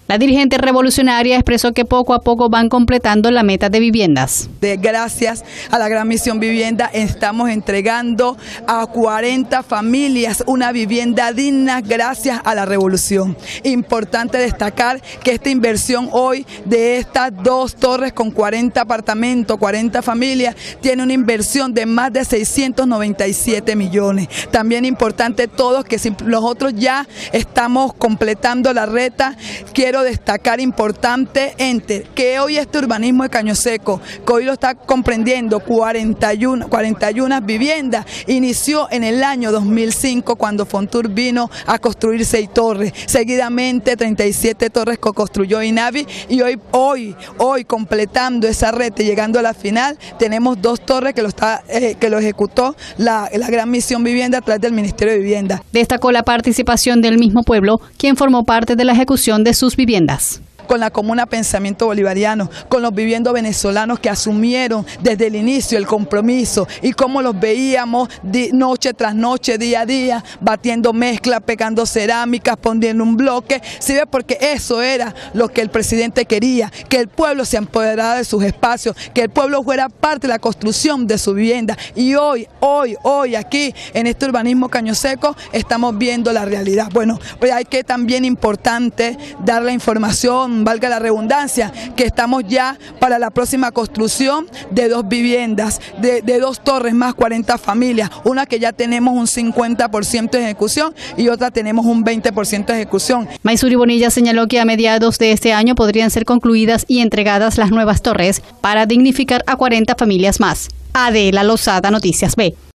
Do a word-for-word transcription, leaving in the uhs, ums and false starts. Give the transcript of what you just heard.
La dirigente revolucionaria expresó que poco a poco van completando la meta de viviendas. De gracias a la Gran Misión Vivienda estamos entregando a cuarenta familias una vivienda digna gracias a la revolución. Importante destacar que esta inversión hoy de estas dos torres con cuarenta apartamentos, cuarenta familias, tiene una inversión de más de seiscientos noventa y siete millones. También importante todos que si nosotros ya estamos completando la reta, quiero destacar importante ente que hoy este urbanismo de Caño Seco, que hoy lo está comprendiendo cuarenta y uno, cuarenta y uno viviendas, inició en el año dos mil cinco cuando Fontur vino a construir seis torres, seguidamente treinta y siete torres que construyó INAVI y hoy, hoy, hoy completando esa reta y llegando a la final, tenemos dos torres que lo, está, eh, que lo ejecutó la, la Gran Misión Vivienda a través del Ministerio de Vivienda. Destacó la participación del mismo pueblo, quien formó parte de la ejecución de sus viviendas. Con la Comuna Pensamiento Bolivariano, con los viviendos venezolanos que asumieron desde el inicio el compromiso y cómo los veíamos noche tras noche, día a día, batiendo mezcla, pegando cerámicas, poniendo un bloque, ¿sí ve? Porque eso era lo que el presidente quería, que el pueblo se empoderara de sus espacios, que el pueblo fuera parte de la construcción de su vivienda. Y hoy, hoy, hoy aquí en este urbanismo Caño Seco estamos viendo la realidad. Bueno, pues hay que también importante dar la información, valga la redundancia, que estamos ya para la próxima construcción de dos viviendas, de, de dos torres más cuarenta familias, una que ya tenemos un cincuenta por ciento de ejecución y otra tenemos un veinte por ciento de ejecución. Maysuri Bonilla señaló que a mediados de este año podrían ser concluidas y entregadas las nuevas torres para dignificar a cuarenta familias más. Adela Lozada, Noticias B.